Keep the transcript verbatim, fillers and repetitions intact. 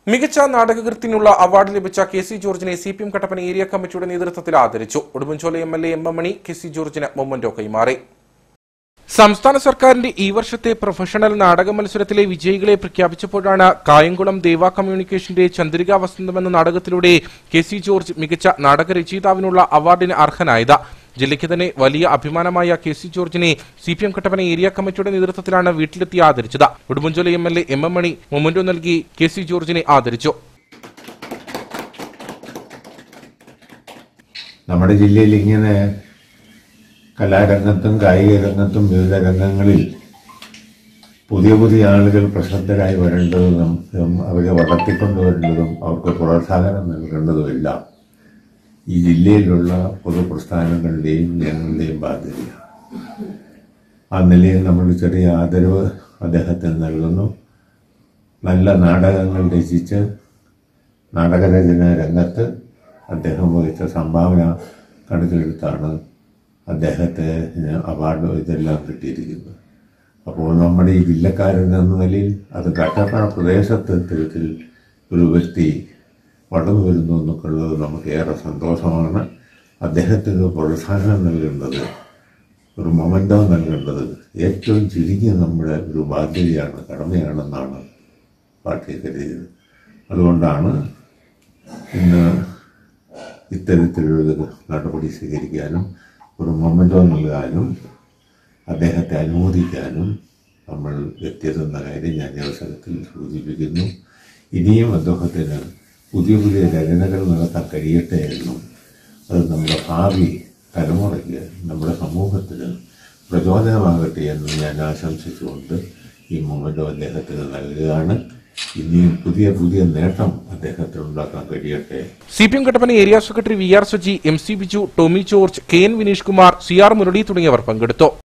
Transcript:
മികച്ച നാടകകൃത്തിനുള്ള അവാർഡ് ലഭിച്ച കെ സി ജോർജിനെ C P M Kattappana area കമ്മിറ്റിയുടെ നേതൃത്വത്തിൽ ആദരിച്ചു. Udumbanchola M L A M M Mani K C ജോർജിന് മൊമന്റോ കൈമാറി. സംസ്ഥാന സർക്കാരിന്റെ ഈ വർഷത്തെ പ്രൊഫഷണൽ നാടക മത്സരത്തിലെ വിജയികളെ പ്രഖ്യാപിച്ചപ്പോഴാണ് കായംകുളം ദേവ കമ്മ്യൂണിക്കേഷന്റെ ചന്ദ്രിക വസന്തം എന്ന നാടകത്തിലൂടെ കെ സി ജോർജ് മികച്ച നാടകരചയിതാവിനുള്ള അവാർഡിന് അർഹനായത്. ജില്ലയ്ക്ക് തന്നെ വലിയ അഭിമാനമായ കെ സി ജോർജിനെ C P M Kattappana area കമ്മിറ്റിയുടെ നേതൃത്വത്തിലാണ് വീട്ടിലെത്തി ആദരിച്ചത്. Udumbanchola M L A M M Mani memento നൽകി കെ സി ജോർജിനെ ആദരിച്ചു. നമ്മുടെ ജില്ലയിൽ ഇങ്ങനെ കലാരംഗത്തും കായിക രംഗത്തും വിവിധ രംഗങ്ങളിൽ പുതിയ പുതിയ ആളുകൾ പ്രശസ്തരായി വരേണ്ടതും അവരെ വളർത്തിക്കൊണ്ടുവരേണ്ടതും അവർക്ക് പ്രോത്സാഹനം നൽകേണ്ടതുമെല്ലാം ഈ ജില്ലയിലുള്ള പൊതുപ്രസ്ഥാനങ്ങളുടെയും ജനങ്ങളുടെയും ബാധ്യതയാണ്. ആ നിലയിൽ നമ്മൾ ചെറിയ ആദരവ് അദ്ദേഹത്തിന് നൽകുന്നു. നല്ല നാടകങ്ങൾ രചിച്ച് നാടകരചന രംഗത്ത് അദ്ദേഹം വഹിച്ച സംഭാവന കണക്കിലെടുത്താണ് അദ്ദേഹത്തെ അവാർഡ് ഇതെല്ലാം കിട്ടിയിരിക്കുന്നത്. അപ്പോൾ നമ്മുടെ ഈ ജില്ലക്കാരൻ എന്ന നിലയിൽ അത് കട്ടപ്പന പ്രദേശത്ത് ഇത്തരത്തിൽ ഒരു വ്യക്തി വളർന്നു വരുന്നു എന്നൊക്കെയുള്ളത് നമുക്ക് ഏറെ സന്തോഷമാണ്. അദ്ദേഹത്തിന് പ്രോത്സാഹനം നൽകേണ്ടത്, ഒരു മൊമന്റോ നൽകേണ്ടത് ഏറ്റവും ചുരുങ്ങിയ നമ്മുടെ ഒരു ബാധ്യതയാണ്, കടമയാണെന്നാണ് പാർട്ടി കരുതിയത്. അതുകൊണ്ടാണ് ഇന്ന് ഇത്തരത്തിലൊരു നടപടി സ്വീകരിക്കാനും ഒരു മൊമന്റോ നൽകാനും അദ്ദേഹത്തെ അനുമോദിക്കാനും നമ്മൾ എത്തിയതെന്ന കാര്യം ഞാൻ ഈ അവസരത്തിൽ സൂചിപ്പിക്കുന്നു. ഇനിയും അദ്ദേഹത്തിന് പുതിയ പുതിയ രചനകൾ നടത്താൻ കഴിയട്ടെ എന്നും അത് നമ്മുടെ ഭാവി തലമുറയ്ക്ക് നമ്മുടെ സമൂഹത്തിന് പ്രചോദനമാകട്ടെ എന്നും ഞാൻ ആശംസിച്ചുകൊണ്ട് ഈ മൊമന്റോ അദ്ദേഹത്തിന് നൽകുകയാണ്. ഇനിയും പുതിയ പുതിയ നേട്ടം അദ്ദേഹത്തിന് ഉണ്ടാക്കാൻ കഴിയട്ടെ. C P M Kattappana area secretary V R Saji, M C Biju, Tomy George, K N Vineesh Kumar, C R Murali തുടങ്ങിയവർ പങ്കെടുത്തു.